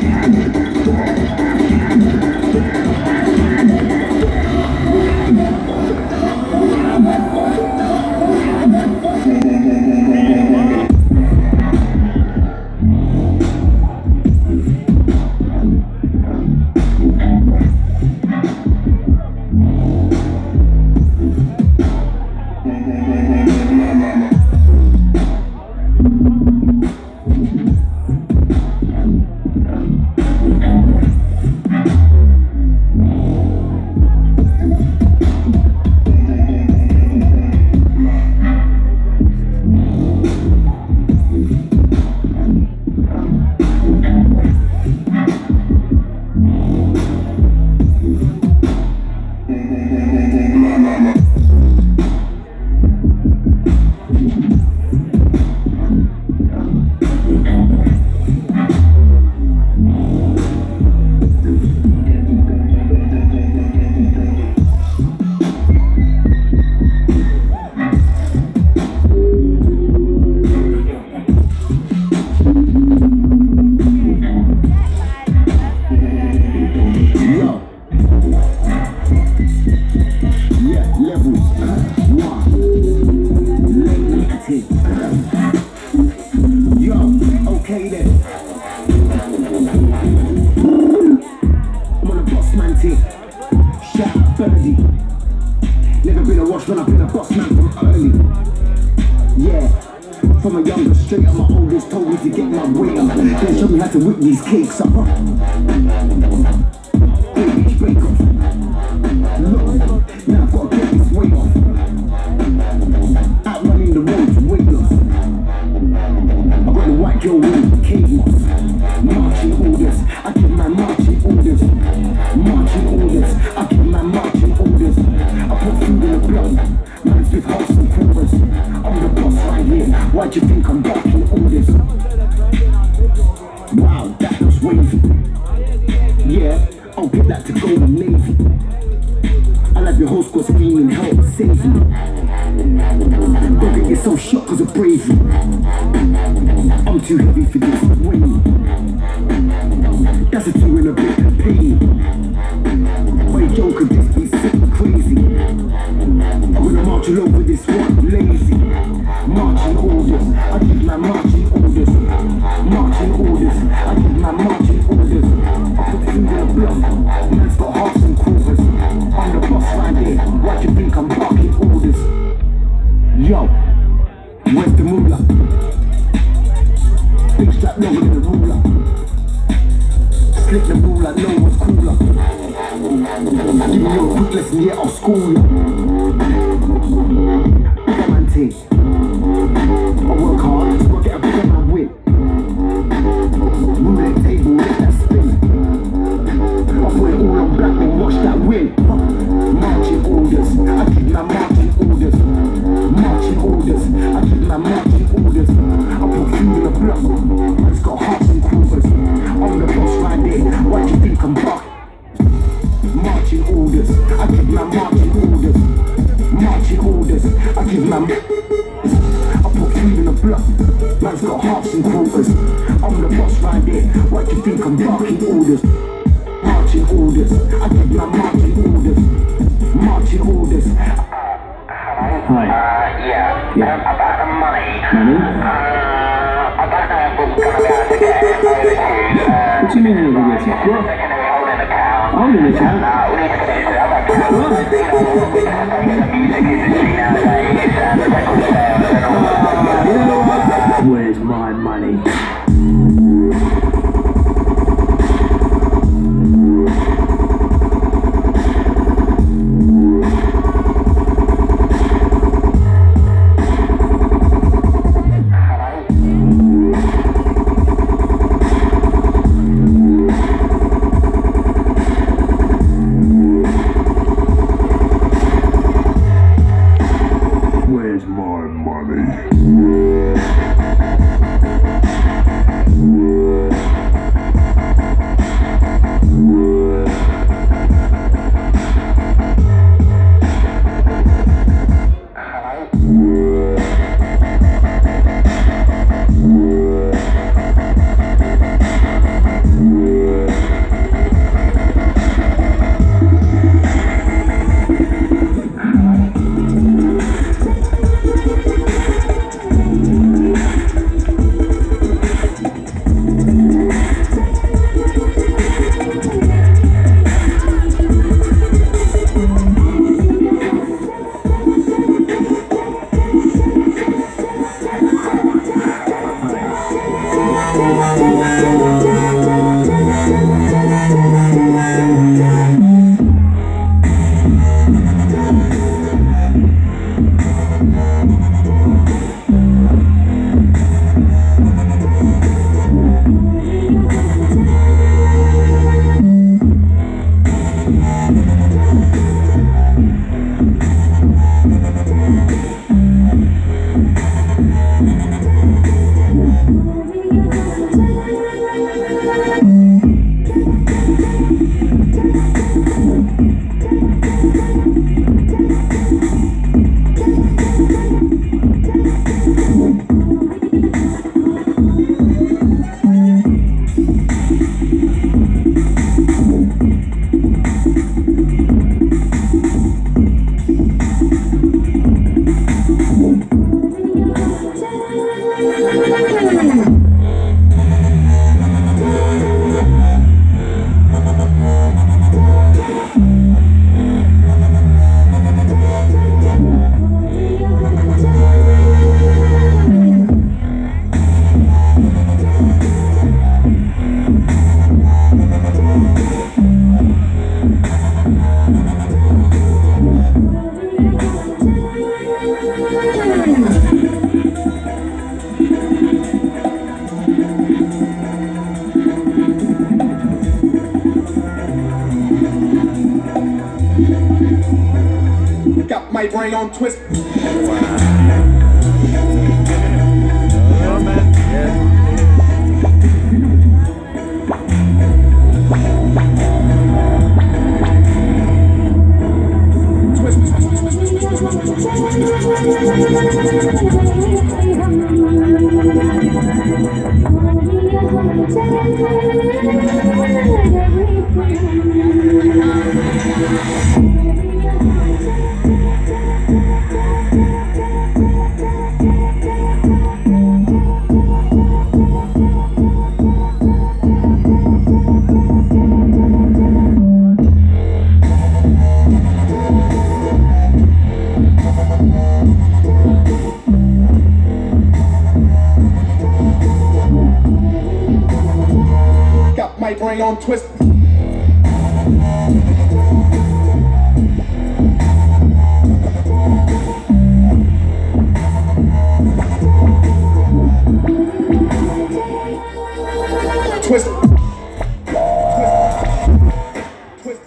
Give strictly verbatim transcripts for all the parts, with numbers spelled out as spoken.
These cakes up. Look, now I've got to get this weight off. Out running the roads, weightless. I got the white girl with cave moss. Marching orders, I give my marching orders. Marching orders, I give my marching orders. I put food in the blood, man's with hearts and quarters. I'm the boss right here, why'd you think I'm barking orders? Wow, that was wavy. Yeah, I'll get that to Golden Navy. I'll have your whole squad screaming help, save me. Don't get yourself shot cause of bravery. I'm too heavy for this, weight. That's a two in a bit, pay me. Wait, yo, could this be sick and crazy? I'm gonna march all over this one, lazy. Marching orders, I give my marching orders. Marching orders, I give my marching orders. I put food in the blood, man's got halves and quarters. I'm the boss right there, why do you think I'm barking orders? Yo, where's the moolah? Big strap longer than the ruler. Slick the moolah, no one's cooler. Give me your quick lesson, yeah, I'll school ya. Bigger man thing. I work hard, so I get a bigger man win. Move that table, let that spin. I put it all on black and watch that win. Marching orders, I give my marching orders. Marching orders, I give my marching orders. I put food in the blood, it's got hearts and quarters. I'm the boss right there, why do you think I'm back? Marching orders, I give my marching orders. Marching orders, I give my I put food in the blood, man's got halves and quarters. I'm the boss right there, why do you think I'm barking orders? Marching orders, I give my marching orders. Marching orders. Hi. Uh, yeah. Yeah. Um, about the money. Money? Uh, I don't know if we're going to be able to get it over to you. Uh, What do you mean you're going to get it? What? They're going to be holding an account. Holding an account? No, we need to get it to the other account. What? You know, we just have to get the music industry nowadays and the record sales and all that. Uh, you know what? Where's my money? Where's my money? Got my brain on twist. Got my brain on twist. Twist. Twist.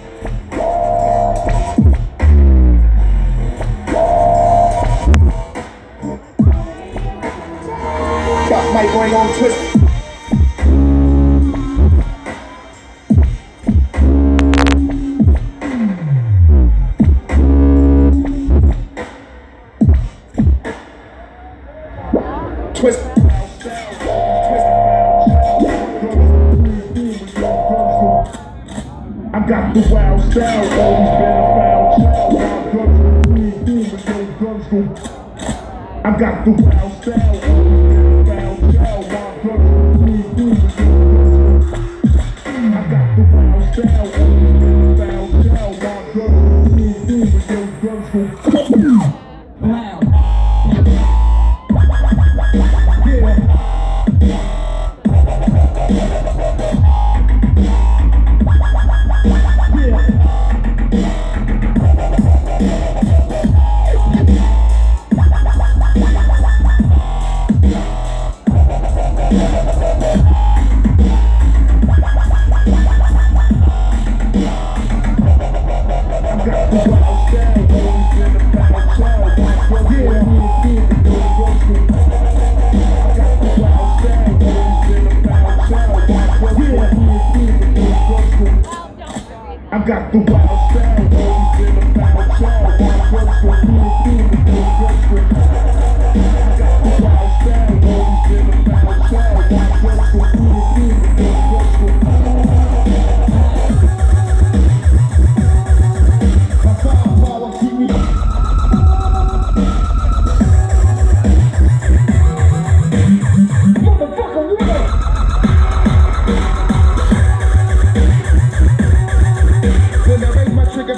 Got my brain on twist. Twist. I got the wild style, always been a foul child. My guns go boom, boom, and no guns go. I got the wild style, always been a foul child. My guns go boom, boom, and no guns go. I got the wild style, always been a foul child. My guns go boom, boom, and no guns go. Loud. I got the wild style, always been a foul child. My guns go boom, boom, and no guns go. I got the wild style, always been a foul child. My guns go boom, boom, and no guns go. My firepower keep me. Motherfucker, what? When I raise my trigger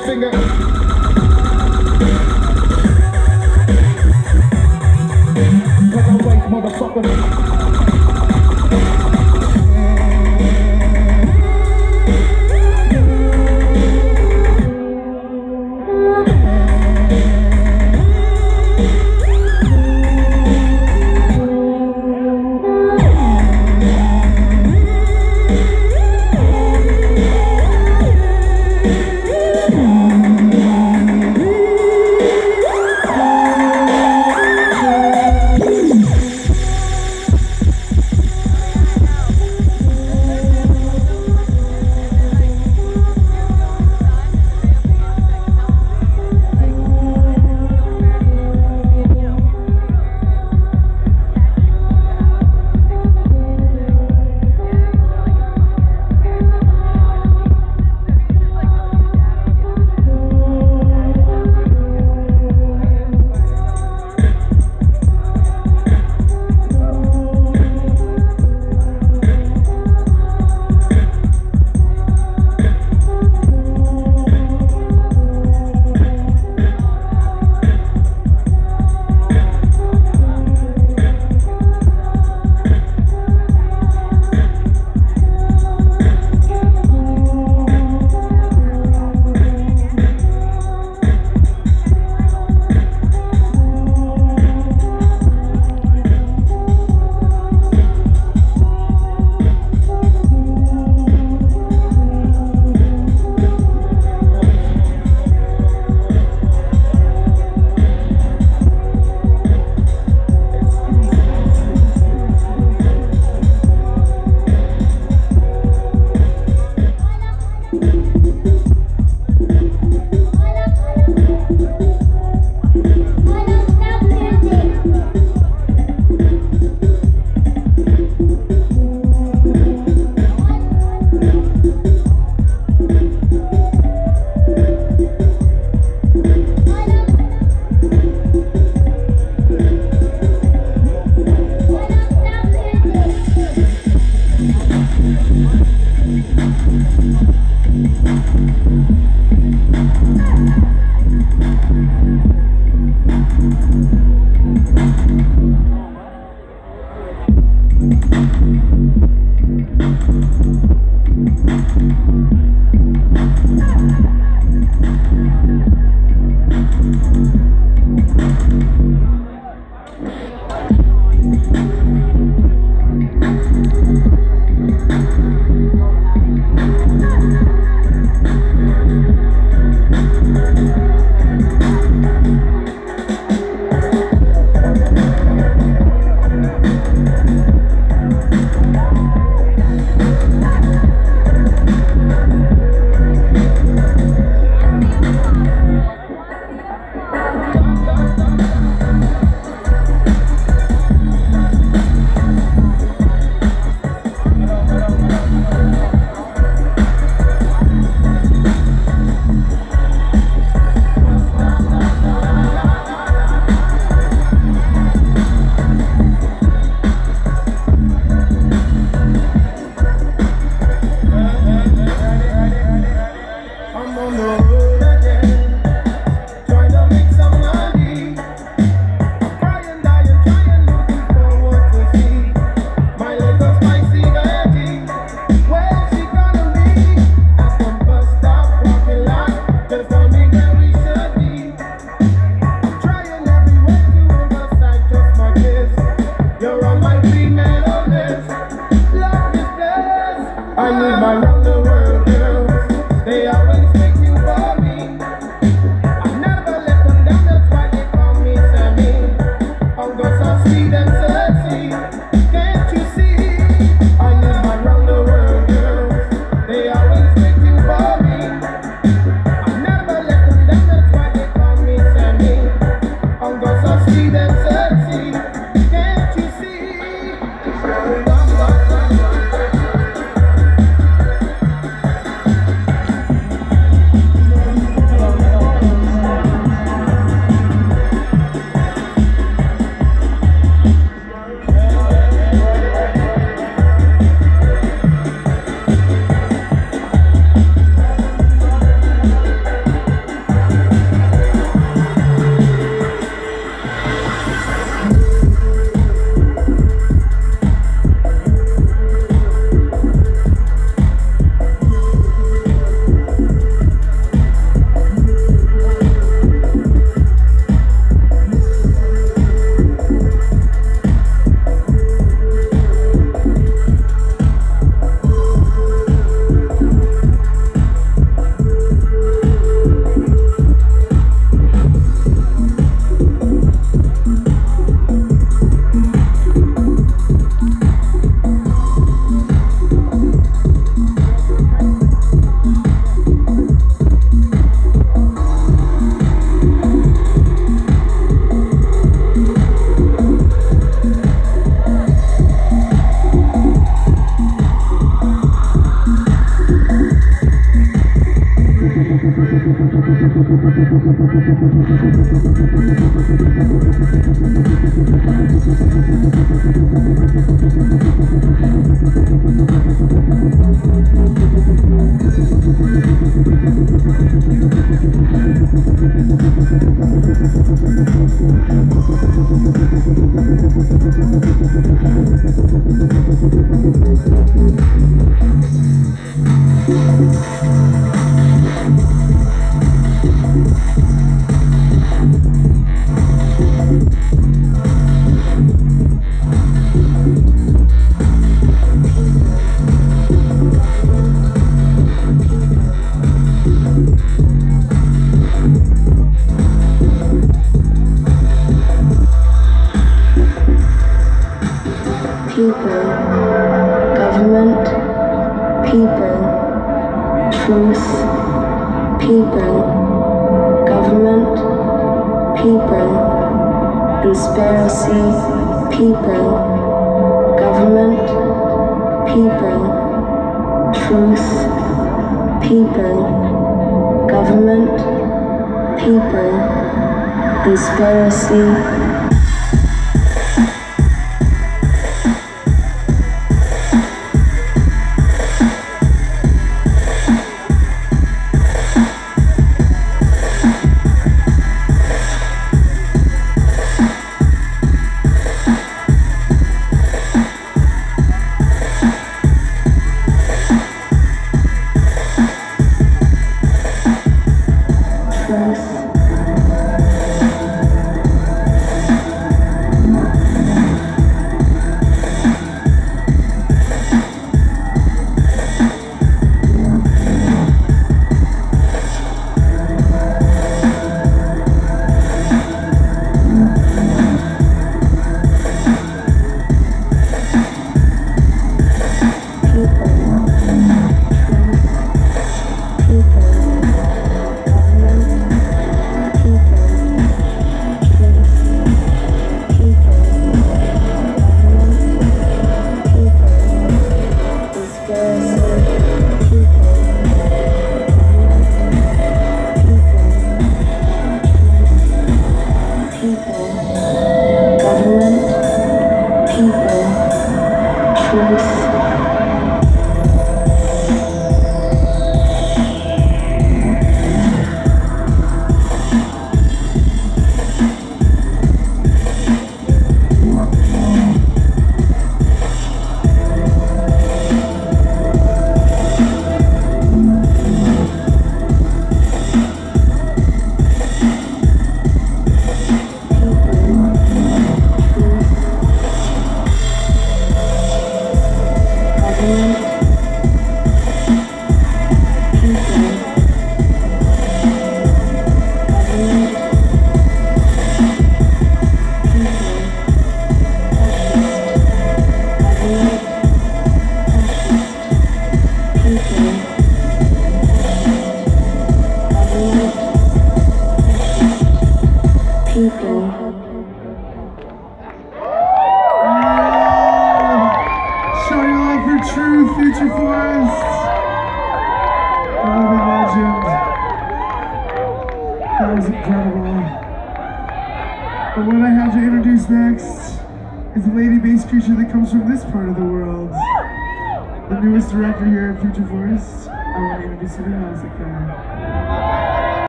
That was incredible. But what I have to introduce next is a lady bass creature that comes from this part of the world. The newest director here at Future Forest. I want to introduce her to Nausicaa.